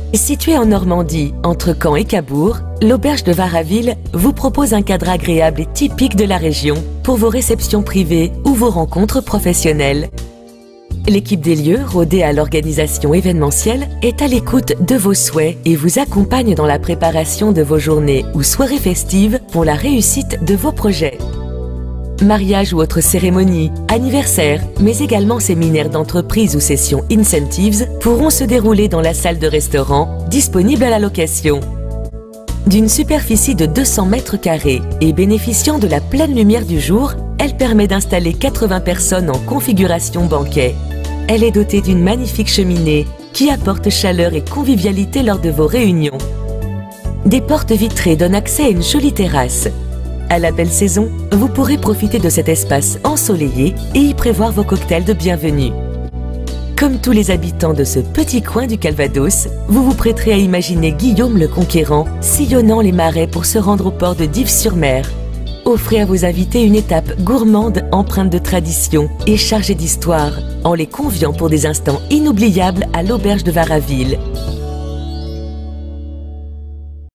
Située en Normandie, entre Caen et Cabourg, l'auberge de Varaville vous propose un cadre agréable et typique de la région pour vos réceptions privées ou vos rencontres professionnelles. L'équipe des lieux, rodée à l'organisation événementielle, est à l'écoute de vos souhaits et vous accompagne dans la préparation de vos journées ou soirées festives pour la réussite de vos projets. Mariage ou autres cérémonies, anniversaires, mais également séminaires d'entreprise ou sessions incentives pourront se dérouler dans la salle de restaurant, disponible à la location. D'une superficie de 200 mètres carrés et bénéficiant de la pleine lumière du jour, elle permet d'installer 80 personnes en configuration banquet. Elle est dotée d'une magnifique cheminée qui apporte chaleur et convivialité lors de vos réunions. Des portes vitrées donnent accès à une jolie terrasse. À la belle saison, vous pourrez profiter de cet espace ensoleillé et y prévoir vos cocktails de bienvenue. Comme tous les habitants de ce petit coin du Calvados, vous vous prêterez à imaginer Guillaume le Conquérant sillonnant les marais pour se rendre au port de Dives-sur-Mer. Offrez à vos invités une étape gourmande empreinte de tradition et chargée d'histoire, en les conviant pour des instants inoubliables à l'auberge de Varaville.